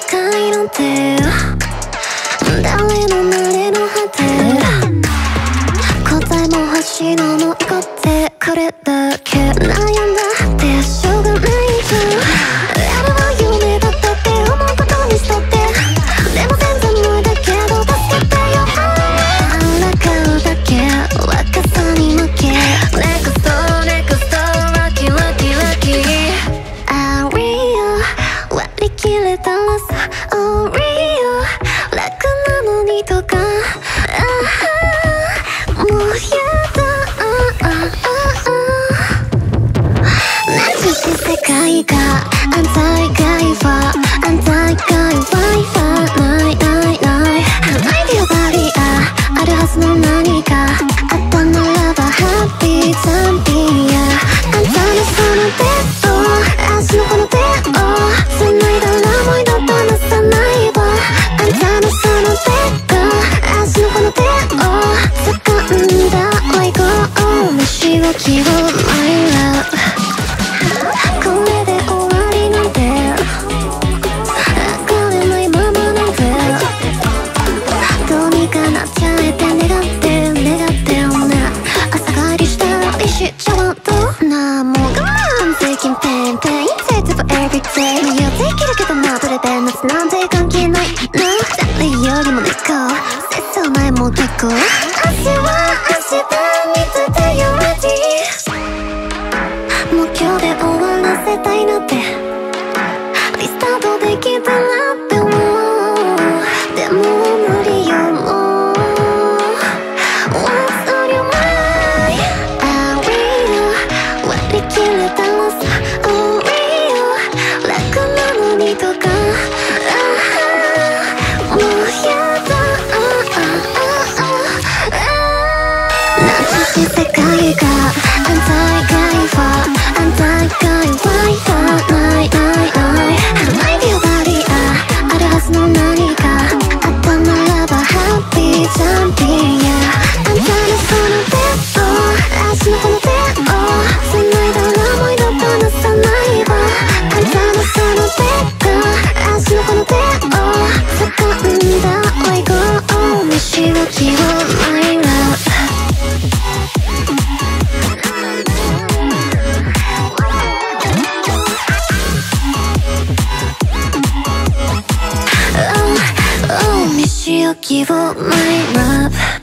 界なんて誰の慣れの果て、答えも欲しいのも怒ってくれだけ悩んだってしょうがないじゃん。あれは夢だったって思うことにしとって、でも全然無理だけど助けてよ。あらかうだけ若さに負け Nextラッキーラッキーラッキーありよ割り切れたらさおりよ楽なのにとかもうやだなし世界が安泰会話安泰会話ないないないないでよバリアあるはずの何かあったならばハッピーザンビアあんたのその手を足のこの手を繋いだらもう二度と離さないわあんたのその手が足のこの手を掴んだ Let go 飯を切る My love これで終わりなんて上がれないままなんてどうにかなっちゃえて願って願ってよね朝帰りしたら石ちゃんとなもう我慢できんペンペン Say to everyday いやできるけどなどれで夏なんて関係ないな誰よりも猫切ないも結構明日は明日について You ready もう今日で終わらせたいなってリスタートできたらって思うでも無理よもう What's on your mind? I will 割り切れたらさ Oh real 楽なのにとかもうやだなし世界が安泰会話安泰会話ないないないないでよバリアあるはずの何かあったならばハッピーザンビアあんたのその手を足のこの手を繋いだらもう二度と離さないわあんたのその手が足のこの手を掴んだ Let go 飯を切る My love Oh, oh, 飯を切る My love